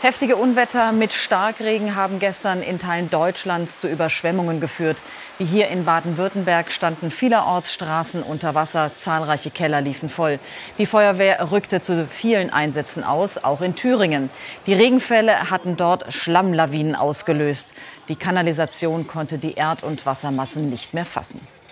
Heftige Unwetter mit Starkregen haben gestern in Teilen Deutschlands zu Überschwemmungen geführt. Wie hier in Baden-Württemberg standen vielerorts Straßen unter Wasser, zahlreiche Keller liefen voll. Die Feuerwehr rückte zu vielen Einsätzen aus, auch in Thüringen. Die Regenfälle hatten dort Schlammlawinen ausgelöst. Die Kanalisation konnte die Erd- und Wassermassen nicht mehr fassen.